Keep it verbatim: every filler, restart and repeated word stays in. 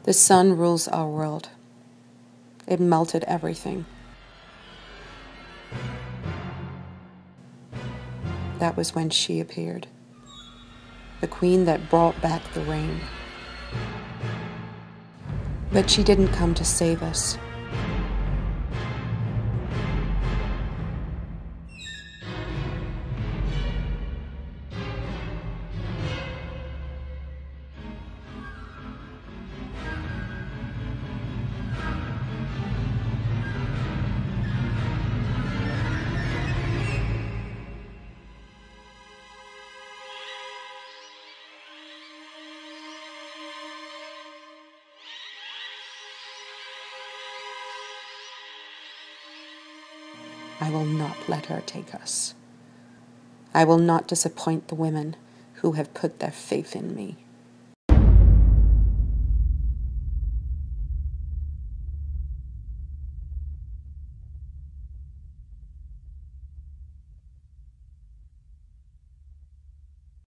The sun rules our world. It melted everything. That was when she appeared, the queen that brought back the rain. But she didn't come to save us. I will not let her take us. I will not disappoint the women who have put their faith in me.